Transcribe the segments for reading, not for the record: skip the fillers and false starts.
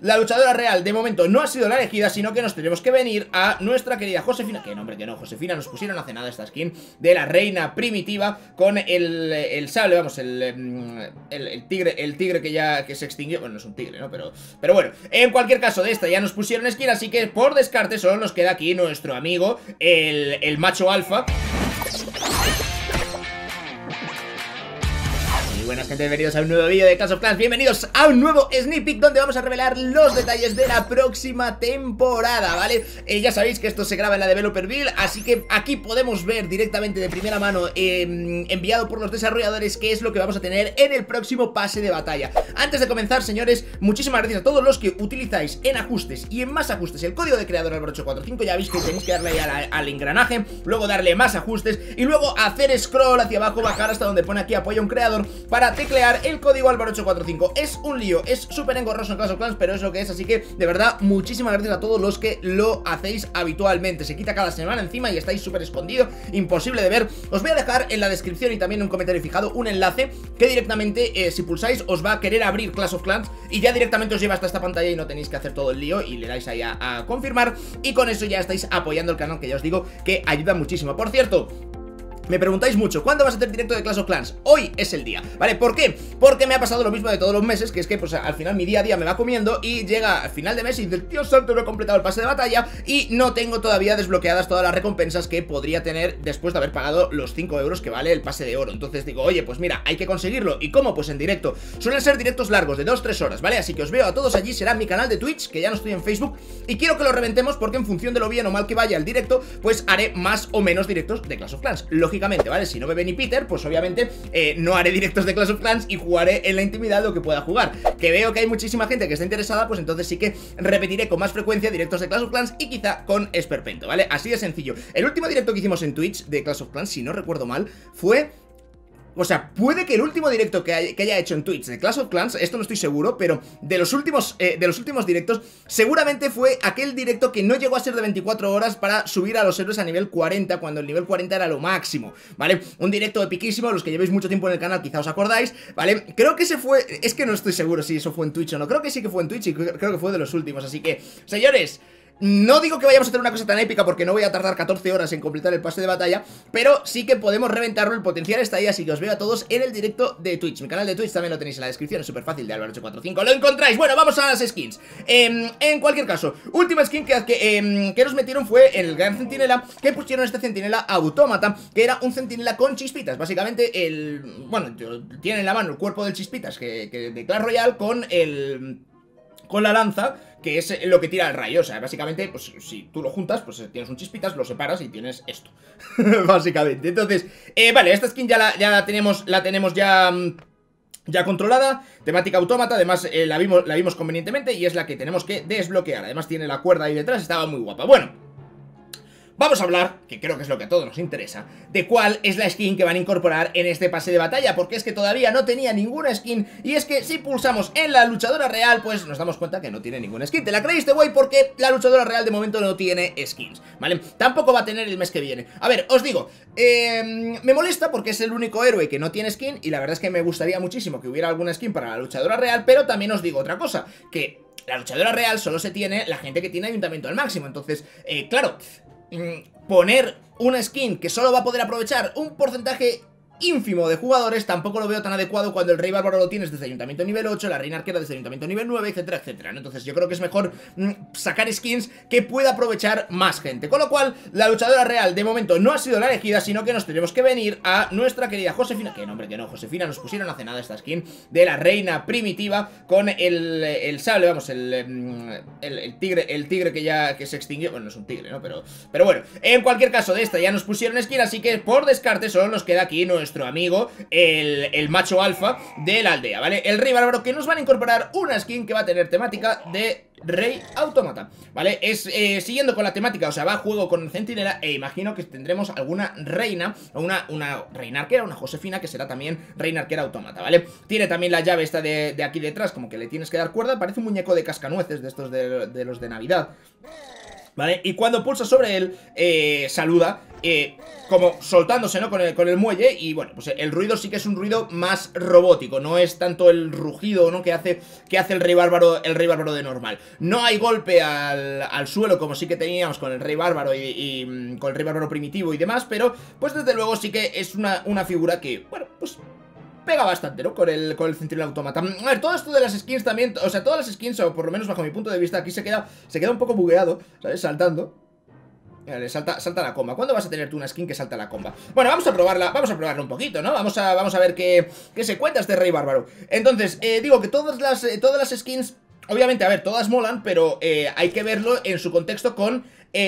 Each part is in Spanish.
la luchadora real de momento no ha sido la elegida, sino que nos tenemos que venir a nuestra querida Josefina. Que nombre que no, Josefina, nos pusieron hace nada esta skin de la reina primitiva con el sable, vamos, el tigre que se extinguió. Bueno, no es un tigre, ¿no? Pero bueno, en cualquier caso, de esta ya nos pusieron skin, así que por descarte solo nos queda aquí nuestro amigo, el macho alfa. Buenas gente, bienvenidos a un nuevo vídeo de Clash of Clans. Bienvenidos a un nuevo sneak peek donde vamos a revelar los detalles de la próxima temporada, ¿vale? Ya sabéis que esto se graba en la Developerville, así que aquí podemos ver directamente de primera mano, enviado por los desarrolladores, qué es lo que vamos a tener en el próximo pase de batalla. Antes de comenzar, señores, muchísimas gracias a todos los que utilizáis en ajustes y en más ajustes el código de creador Álvaro845. Ya veis que tenéis que darle ahí al engranaje, luego darle más ajustes y luego hacer scroll hacia abajo, bajar hasta donde pone aquí apoya un creador para teclear el código Álvaro845. Es un lío, es súper engorroso en Clash of Clans, pero es lo que es, así que de verdad muchísimas gracias a todos los que lo hacéis habitualmente. Se quita cada semana encima y estáis súper escondido, imposible de ver. Os voy a dejar en la descripción y también en un comentario fijado un enlace que directamente, si pulsáis, os va a querer abrir Clash of Clans y ya directamente os lleva hasta esta pantalla y no tenéis que hacer todo el lío y le dais ahí a confirmar, y con eso ya estáis apoyando el canal, que ya os digo que ayuda muchísimo. Por cierto, me preguntáis mucho, ¿cuándo vas a hacer directo de Clash of Clans? Hoy es el día, ¿vale? ¿Por qué? Porque me ha pasado lo mismo de todos los meses, que es que pues al final mi día a día me va comiendo y llega al final de mes y dices, Dios santo, no he completado el pase de batalla y no tengo todavía desbloqueadas todas las recompensas que podría tener después de haber pagado los 5 euros que vale el pase de oro. Entonces digo, oye, pues mira, hay que conseguirlo. ¿Y cómo? Pues en directo. Suelen ser directos largos, de 2-3 horas, ¿vale? Así que os veo a todos allí, será en mi canal de Twitch, que ya no estoy en Facebook, y quiero que lo reventemos porque en función de lo bien o mal que vaya el directo, pues haré más o menos directos de Clash of Clans, lógicamente, ¿vale? Si no me ve ni Peter, pues obviamente no haré directos de Clash of Clans y jugaré en la intimidad lo que pueda jugar. Que veo que hay muchísima gente que está interesada, pues entonces sí que repetiré con más frecuencia directos de Clash of Clans y quizá con Esperpento, ¿vale? Así de sencillo. El último directo que hicimos en Twitch de Clash of Clans, si no recuerdo mal, fue... O sea, puede que el último directo que haya hecho en Twitch de Clash of Clans, esto no estoy seguro, pero de los últimos directos, seguramente fue aquel directo que no llegó a ser de 24 horas para subir a los héroes a nivel 40, cuando el nivel 40 era lo máximo, ¿vale? Un directo epiquísimo, los que llevéis mucho tiempo en el canal quizá os acordáis, ¿vale? Creo que ese fue... Es que no estoy seguro si eso fue en Twitch o no, creo que sí que fue en Twitch y creo que fue de los últimos, así que, señores... No digo que vayamos a tener una cosa tan épica porque no voy a tardar 14 horas en completar el pase de batalla, pero sí que podemos reventarlo, el potencial está ahí, así que os veo a todos en el directo de Twitch. Mi canal de Twitch también lo tenéis en la descripción, es súper fácil, de Álvaro845, lo encontráis. Bueno, vamos a las skins. En cualquier caso, última skin que nos metieron fue el Gran Centinela, que pusieron este Centinela Autómata, que era un Centinela con chispitas. Básicamente, bueno, tiene en la mano el cuerpo del chispitas que de Clash Royale con la lanza, que es lo que tira el rayo. O sea, básicamente, pues si tú lo juntas, pues tienes un chispitas, lo separas y tienes esto. Básicamente, entonces, vale, esta skin ya la tenemos ya controlada, temática autómata, además la vimos convenientemente y es la que tenemos que desbloquear. Además tiene la cuerda ahí detrás, estaba muy guapa. Bueno, vamos a hablar, que creo que es lo que a todos nos interesa, de cuál es la skin que van a incorporar en este pase de batalla, porque es que todavía no tenía ninguna skin, y es que si pulsamos en la luchadora real, pues nos damos cuenta que no tiene ninguna skin. ¿Te la creíste, güey? Porque la luchadora real de momento no tiene skins, ¿vale? Tampoco va a tener el mes que viene. A ver, os digo, me molesta porque es el único héroe que no tiene skin, y la verdad es que me gustaría muchísimo que hubiera alguna skin para la luchadora real, pero también os digo otra cosa, que la luchadora real solo se tiene la gente que tiene ayuntamiento al máximo. Entonces, claro, poner una skin que solo va a poder aprovechar un porcentaje ínfimo de jugadores tampoco lo veo tan adecuado cuando el Rey Bárbaro lo tienes desde ayuntamiento nivel 8, la Reina Arquera desde ayuntamiento nivel 9, etcétera, etcétera, ¿no? Entonces yo creo que es mejor sacar skins que pueda aprovechar más gente. Con lo cual, la luchadora real de momento no ha sido la elegida, sino que nos tenemos que venir a nuestra querida Josefina. Que nombre que no, Josefina, nos pusieron hace nada esta skin de la reina primitiva con el sable, vamos, el tigre que se extinguió. Bueno, no es un tigre, ¿no? Pero bueno, en cualquier caso, de esta ya nos pusieron skin, así que por descarte solo nos queda aquí nuestro amigo, el macho alfa de la aldea, ¿vale? El Rey Bárbaro, que nos van a incorporar una skin que va a tener temática de Rey Autómata, ¿vale? Es siguiendo con la temática, o sea, va a juego con Centinela, e imagino que tendremos alguna reina, o una reina arquera, una Josefina, que será también reina arquera autómata, ¿vale? Tiene también la llave esta de aquí detrás, como que le tienes que dar cuerda. Parece un muñeco de cascanueces de estos de los de Navidad. ¿vale? Y cuando pulsa sobre él, saluda, como soltándose, ¿no? Con el muelle. Y bueno, pues el ruido sí que es un ruido más robótico. No es tanto el rugido, ¿no? Que hace el rey bárbaro de normal. No hay golpe al suelo como sí que teníamos con el rey bárbaro y con el rey bárbaro primitivo y demás. Pero pues desde luego sí que es una figura que, bueno, pues pega bastante, ¿no? Con el centurión autómata. A ver, todo esto de las skins también, o sea, todas las skins, o por lo menos bajo mi punto de vista, aquí se queda un poco bugueado, ¿sabes? Saltando. Vale, salta la comba. ¿Cuándo vas a tener tú una skin que salta la comba? Bueno, vamos a probarla un poquito, ¿no? Vamos a ver qué se cuenta este rey bárbaro. Entonces, digo que todas las skins, obviamente, a ver, todas molan, pero hay que verlo en su contexto con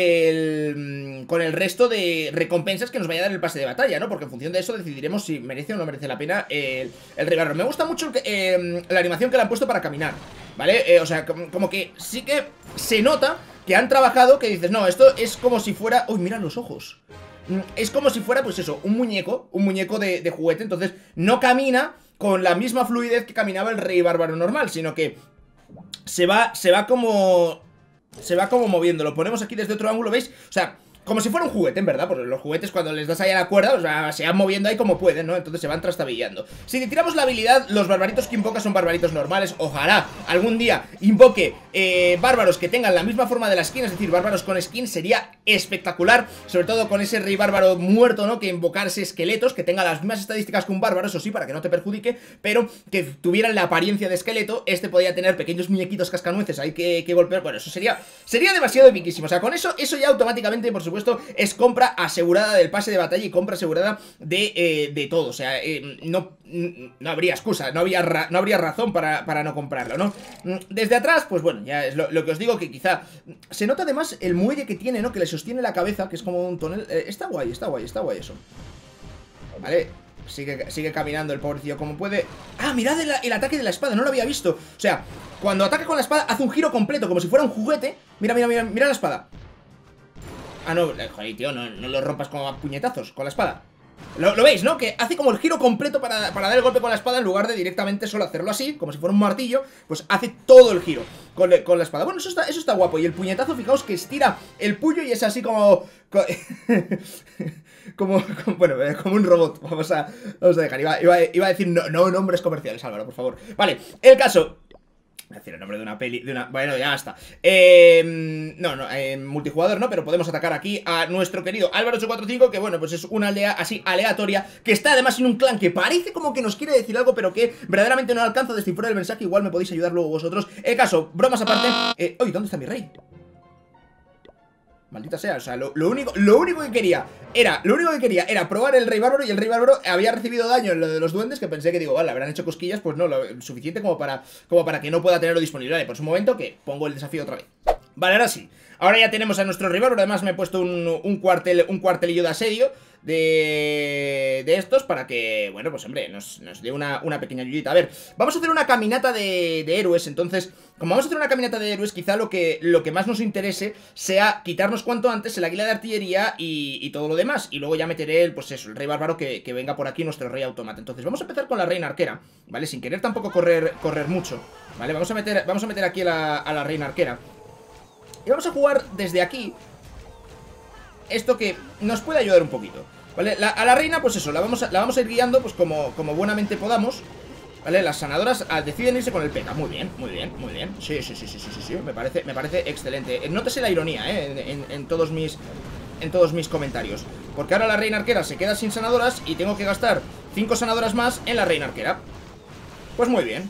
el resto de recompensas que nos vaya a dar el pase de batalla, ¿no? Porque en función de eso decidiremos si merece o no merece la pena el rey bárbaro. Me gusta mucho la animación que le han puesto para caminar, ¿vale? O sea, como que sí que se nota que han trabajado, que dices, no, esto es como si fuera... ¡Uy, mira los ojos! Es como si fuera, pues eso, un muñeco de juguete. Entonces no camina con la misma fluidez que caminaba el rey bárbaro normal, sino que se va como moviendo. Lo ponemos aquí desde otro ángulo, ¿veis? O sea, como si fuera un juguete, en verdad. Porque los juguetes cuando les das ahí a la cuerda, o sea, se van moviendo ahí como pueden, ¿no? Entonces se van trastabillando. Si le tiramos la habilidad, los barbaritos que invoca son barbaritos normales. Ojalá algún día invoque bárbaros que tengan la misma forma de la skin, es decir, bárbaros con skin. Sería espectacular, sobre todo con ese rey bárbaro muerto, ¿no? Que invocarse esqueletos, que tenga las mismas estadísticas que un bárbaro, eso sí, para que no te perjudique, pero que tuvieran la apariencia de esqueleto. Este podría tener pequeños muñequitos cascanueces, hay que golpear. Bueno, eso sería demasiado epiquísimo. O sea, con eso ya automáticamente, por supuesto, es compra asegurada del pase de batalla y compra asegurada de todo. O sea, no habría excusa, no habría razón para no comprarlo, ¿no? Desde atrás, pues bueno, ya es lo que os digo, que quizá se nota además el muelle que tiene, ¿no? Que le sostiene la cabeza, que es como un tonel. Está guay eso. Vale, sigue caminando el pobrecillo como puede. Ah, mirad el ataque de la espada, no lo había visto. O sea, cuando ataca con la espada hace un giro completo, como si fuera un juguete. Mira la espada. Ah, no, joder, tío, no lo rompas como a puñetazos con la espada. ¿Lo veis, no? Que hace como el giro completo para dar el golpe con la espada, en lugar de directamente solo hacerlo así, como si fuera un martillo. Pues hace todo el giro con la espada. Bueno, eso está guapo. Y el puñetazo, fijaos que estira el puño y es así como... bueno, como un robot. Vamos a dejar. Iba a decir no nombres comerciales, Álvaro, por favor. Vale, el caso... Es decir, el nombre de una peli, bueno, ya está. Multijugador no, pero podemos atacar aquí a nuestro querido Álvaro 845, que bueno, pues es una aldea así aleatoria, que está además en un clan que parece como que nos quiere decir algo, pero que verdaderamente no alcanza a descifrar el mensaje. Igual me podéis ayudar luego vosotros. El caso, bromas aparte. Uy, ¿dónde está mi rey? Maldita sea, o sea, lo único que quería era probar el rey bárbaro, y el rey bárbaro había recibido daño en lo de los duendes, que pensé que digo, vale, habrán hecho cosquillas, pues no, lo suficiente como para que no pueda tenerlo disponible. Vale, por un momento que pongo el desafío otra vez. Vale, ahora sí. Ahora ya tenemos a nuestro rey bárbaro. Además me he puesto un cuartelillo de asedio de estos para que, bueno, pues hombre, nos dé una pequeña ayudita. A ver, vamos a hacer una caminata de héroes. Entonces, como vamos a hacer una caminata de héroes, quizá lo que más nos interese sea quitarnos cuanto antes el águila de artillería y todo lo demás. Y luego ya meteré el rey bárbaro que venga por aquí, nuestro rey autómata. Entonces vamos a empezar con la reina arquera, ¿vale? Sin querer tampoco correr mucho, ¿vale? Vamos a meter aquí a la reina arquera. Y vamos a jugar desde aquí esto que nos puede ayudar un poquito, ¿vale? A la reina, pues eso, la vamos a ir guiando pues como buenamente podamos, ¿vale? Las sanadoras deciden irse con el P.E.K.K.A. Muy bien. Sí, me parece excelente. Nótese la ironía, en todos mis comentarios. Porque ahora la reina arquera se queda sin sanadoras y tengo que gastar 5 sanadoras más en la reina arquera. Pues muy bien.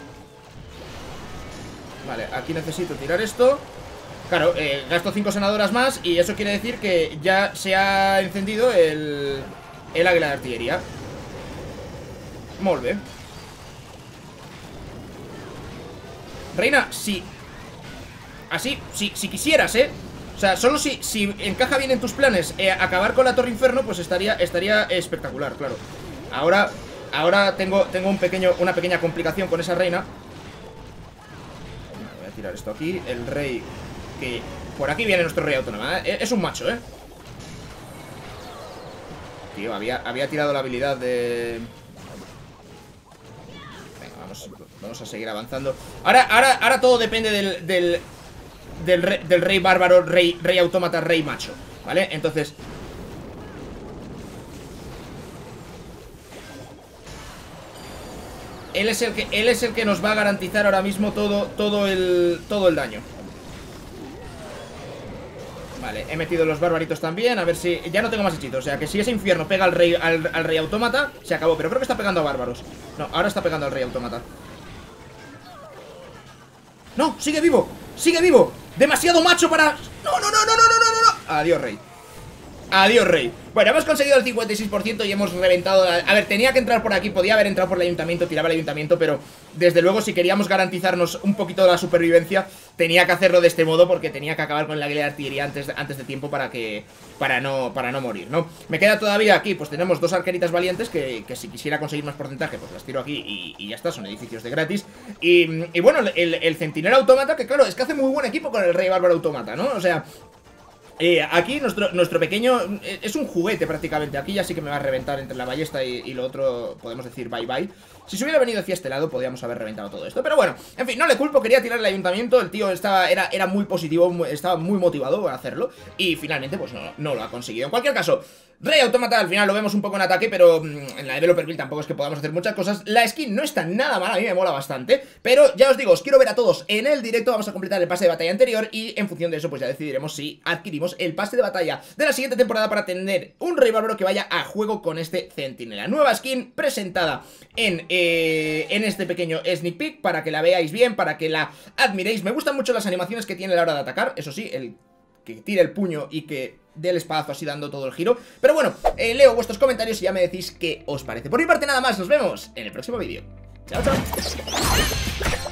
Vale, aquí necesito tirar esto. Claro, gasto 5 sanadoras más y eso quiere decir que ya se ha encendido el águila de artillería. Molt bé. Reina, sí. Así, si quisieras, o sea, solo si encaja bien en tus planes acabar con la Torre Inferno, pues estaría espectacular, claro. Ahora tengo una pequeña complicación con esa reina. Voy a tirar esto aquí. El rey... Que por aquí viene nuestro rey autónomo, es un macho, Tío, había tirado la habilidad de... Venga, vamos a seguir avanzando. Ahora todo depende del del rey bárbaro, rey autómata, rey macho, ¿vale? Entonces... Él es el que nos va a garantizar ahora mismo todo el daño. Vale, he metido los barbaritos también. A ver si... Ya no tengo más hechizos. O sea que si ese infierno pega al rey autómata, se acabó. Pero creo que está pegando a bárbaros. No, ahora está pegando al rey autómata. ¡No! ¡Sigue vivo! ¡Sigue vivo! ¡Demasiado macho para... ¡No, no, no, no, no, no, no, no! Adiós, rey. Adiós, rey. Bueno, hemos conseguido el 56% y hemos reventado... A ver, tenía que entrar por aquí, podía haber entrado por el ayuntamiento, tiraba el ayuntamiento, pero desde luego si queríamos garantizarnos un poquito de la supervivencia, tenía que hacerlo de este modo porque tenía que acabar con el águila de artillería antes de tiempo para no morir, ¿no? Me queda todavía aquí, pues tenemos dos arqueritas valientes que si quisiera conseguir más porcentaje, pues las tiro aquí y ya está, son edificios de gratis. Y bueno, el centinela autómata, que claro, es que hace muy buen equipo con el rey bárbaro autómata, ¿no? O sea... aquí nuestro pequeño es un juguete prácticamente. Aquí ya sí que me va a reventar entre la ballesta y lo otro, podemos decir bye bye. Si se hubiera venido hacia este lado podríamos haber reventado todo esto. Pero bueno, en fin, no le culpo, quería tirar el ayuntamiento. El tío era muy positivo, estaba muy motivado para hacerlo. Y finalmente pues no lo ha conseguido. En cualquier caso, rey autómata al final lo vemos un poco en ataque, pero en la developer build tampoco es que podamos hacer muchas cosas. La skin no está nada mal, a mí me mola bastante. Pero ya os digo, os quiero ver a todos en el directo. Vamos a completar el pase de batalla anterior y en función de eso pues ya decidiremos si adquirimos el pase de batalla de la siguiente temporada para tener un rey bárbaro que vaya a juego con este centinela. Nueva skin presentada en este pequeño sneak peek para que la veáis bien, para que la admiréis. Me gustan mucho las animaciones que tiene a la hora de atacar, eso sí, el que tire el puño y que dé el espadazo así dando todo el giro. Pero bueno, leo vuestros comentarios y ya me decís qué os parece. Por mi parte nada más, nos vemos en el próximo vídeo. Chao, chao.